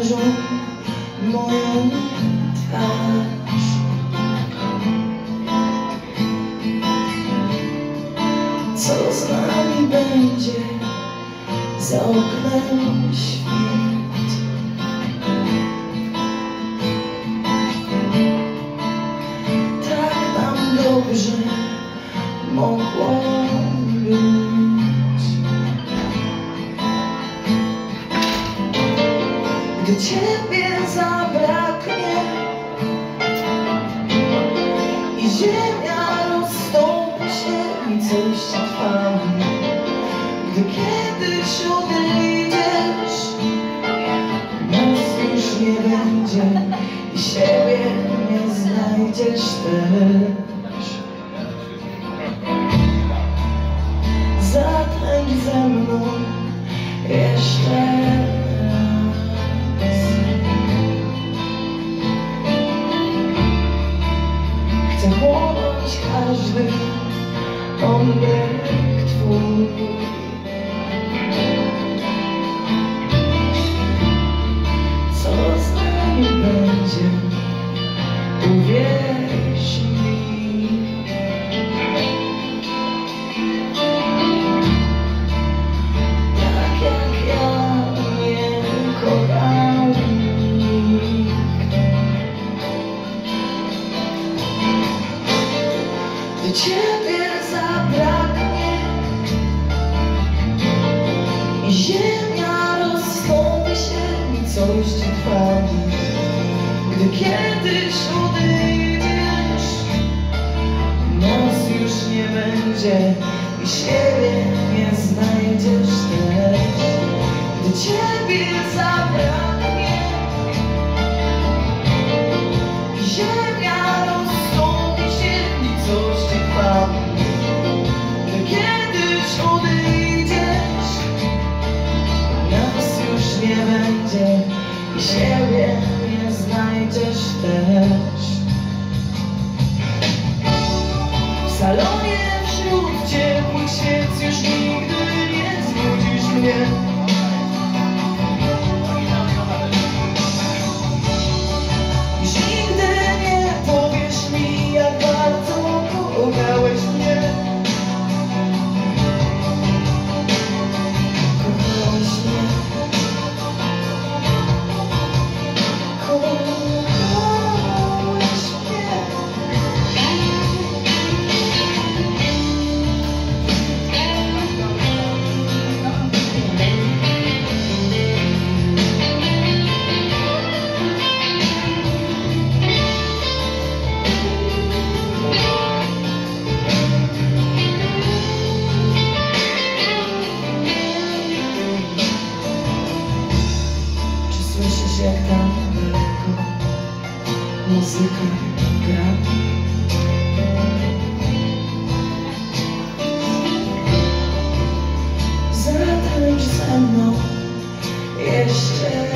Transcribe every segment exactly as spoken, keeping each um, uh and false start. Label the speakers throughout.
Speaker 1: pokażą moją twarz. Co z nami będzie za oknem świt? Tak nam dobrze mogło być, gdy Ciebie zabraknie i ziemia rozstąpi się i coś trwa. Gdy kiedyś odejdziesz, nas już nie będzie i siebie nie znajdziesz też. Zatańcz ze mną jeszcze raz. Chcę chłonąć każdy oddech Twój. Co z nami będzie, uwierz mi. Tak jak ja nie kochał nikt. Gdy Ciebie zabraknie i ziemia rozstąpi się i coś Ci trwa. Gdy kiedyś odejdziesz, nas już nie będzie i siebie nie znajdziesz też. Gdy Ciebie zabraknie i ziemia rozstąpi się i coś Ci trwa. Gdy kiedyś odejdziesz, nas już nie będzie i siebie nie znajdziesz też. W salonie wśród ciepłych świec już nigdy nie zbudzisz mnie. Już nigdy nie powiesz mi, jak bardzo kochałeś mnie. Kochałeś mnie. Słyszysz, jak tam daleko muzyka gra? Zatańcz ze mną jeszcze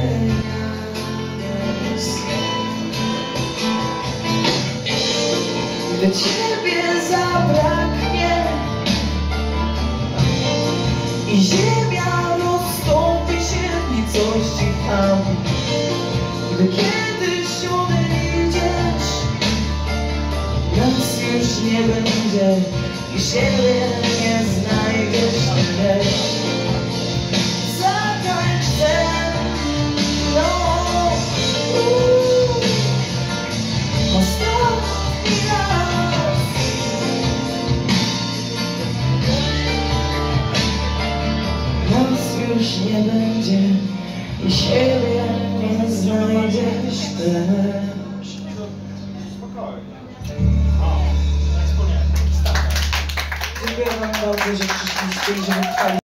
Speaker 1: raz. Gdy Ciebie zabraknie i ziemia rozstąpi się i coś Ci tam. Gdy kiedyś odejdziesz, nas już nie będzie i siebie nie znajdziesz też. Zatańcz ze mną uuu, ostatni raz. Nas już nie będzie i siebie nie znajdziesz też.
Speaker 2: Spokojnie.
Speaker 1: Dziękuję Wam bardzo, że przyszliście i że